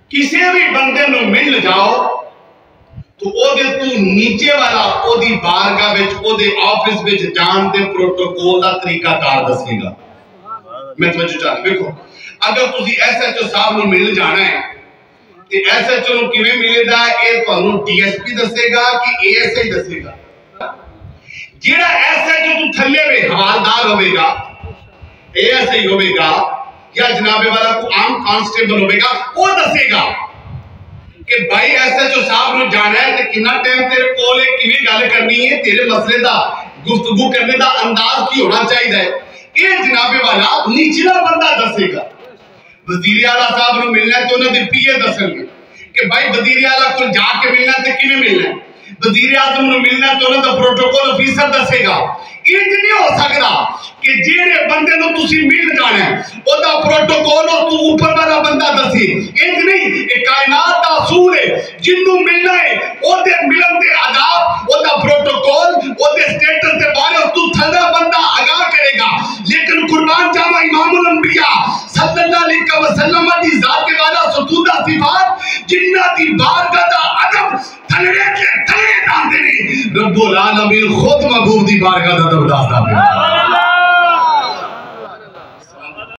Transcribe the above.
किसी भी बंदे नु मिल जाओ तो ओदे तू नीचे वाला ओदी बारगाह विच ओदे ऑफिस विच जान दे प्रोटोकॉल दा तरीका कार दसेगा। मैं तवज्जो चाह देखो, अगर तुसी एसएचओ साहब नु मिल जाना है ते एसएचओ नु किवें मिलेगा ए तुहानू डीएसपी दसेगा कि एएसआई दसेगा। जेड़ा एसएचओ तू थल्ले वे हवालदार होवेगा, एएसआई होवेगा या जनाबे वाला को आम कांस्टेबल होवेगा, वो दसेगा कि भाई एसएचओ साहब नु जाना है ते कितना टाइम तेरे कोल है, किवें गल करनी है, तेरे मसले दा गुफ्तगू करने दा अंदाज की होना चाहिए। ये जनाबे वाला निचला बंदा दसेगा। वजीर आला साहब नु मिलना है तो उन्होंने पीए दसणगे कि भाई वजीर आला को जाके मिलना ते किवें मिलना है, वजीर आजम नु मिलना तो उन्होंने प्रोटोकॉल ऑफिसर दसेगा। इंज नहीं हो सकता कि जेड़े बंदे नु तुसी मिल जाना है ओदा प्रोटोकॉल और तू ऊपर वाला बंदा दसे। इंज नहीं, ये कायनात दा असूल है, जिन्नू मिलना है ओदे मिलन दे आदाब, ओदा प्रोटोकॉल, ओदे स्टेटस दे बारे तू थल्ला बंदा आगाह करेगा। लेकिन कुर्बान जावा इमामुल अंबिया सल्लल्लाहु अलैहि वसल्लम दी जात के वाला सतूदा सिफात जिन्ना दी बारगाह दा अदब थल्ले के थल्ले दांदे ने रब्बुल आलमीन खुद महबूब दी बारगाह दा अदब दासदा।